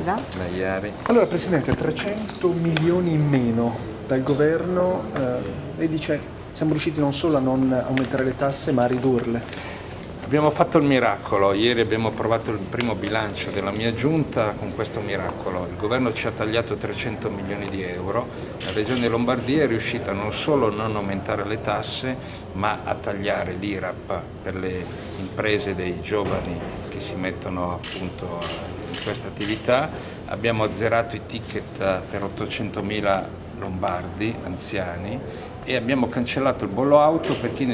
Ti va? Allora Presidente, 300 milioni in meno dal governo, lei dice siamo riusciti non solo a non aumentare le tasse ma a ridurle. Abbiamo fatto il miracolo, ieri abbiamo approvato il primo bilancio della mia giunta con questo miracolo. Il governo ci ha tagliato 300 milioni di euro, la Regione Lombardia è riuscita non solo a non aumentare le tasse ma a tagliare l'IRAP per le imprese dei giovani che si mettono appunto in questa attività. Abbiamo azzerato i ticket per 800.000 lombardi anziani e abbiamo cancellato il bollo auto per chi nel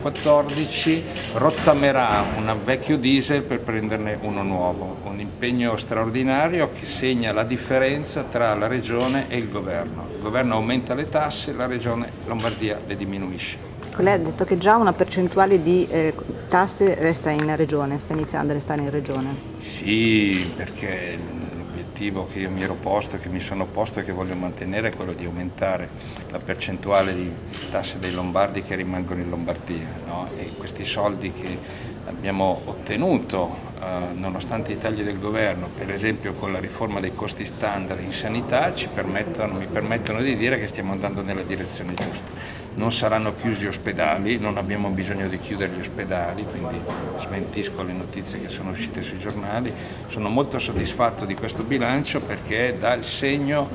2014 rottamerà un vecchio diesel per prenderne uno nuovo. Un impegno straordinario che segna la differenza tra la Regione e il Governo. Il Governo aumenta le tasse, la Regione Lombardia le diminuisce. Lei ha detto che già una percentuale di tasse resta in Regione, sta iniziando a restare in Regione. Sì, perché l'obiettivo che io mi ero posto e che mi sono posto e che voglio mantenere è quello di aumentare la percentuale di tasse dei lombardi che rimangono in Lombardia, no? E questi soldi che abbiamo ottenuto nonostante i tagli del governo, per esempio con la riforma dei costi standard in sanità, mi permettono di dire che stiamo andando nella direzione giusta. Non saranno chiusi ospedali, non abbiamo bisogno di chiudere gli ospedali, quindi smentisco le notizie che sono uscite sui giornali. Sono molto soddisfatto di questo bilancio perché dà il segno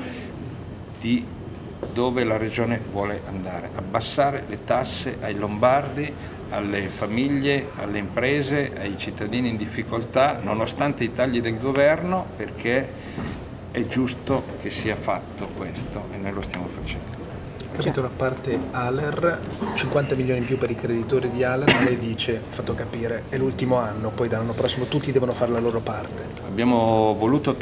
di dove la Regione vuole andare, abbassare le tasse ai lombardi, alle famiglie, alle imprese, ai cittadini in difficoltà, nonostante i tagli del governo, perché è giusto che sia fatto questo e noi lo stiamo facendo. Capito la parte ALER, 50 milioni in più per i creditori di ALER, ma lei dice, ha fatto capire, è l'ultimo anno, poi dall'anno prossimo tutti devono fare la loro parte. Abbiamo dovuto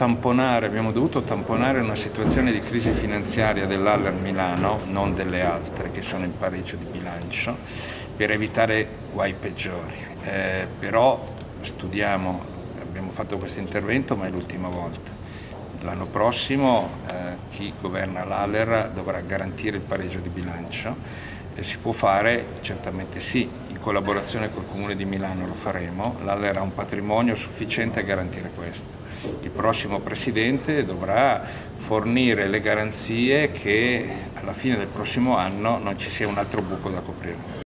tamponare una situazione di crisi finanziaria dell'ALER Milano, non delle altre che sono in pareggio di bilancio, per evitare guai peggiori. Però studiamo, abbiamo fatto questo intervento ma è l'ultima volta. L'anno prossimo chi governa l'ALER dovrà garantire il pareggio di bilancio e si può fare, certamente sì, in collaborazione col Comune di Milano lo faremo, l'ALER ha un patrimonio sufficiente a garantire questo. Il prossimo Presidente dovrà fornire le garanzie che alla fine del prossimo anno non ci sia un altro buco da coprire.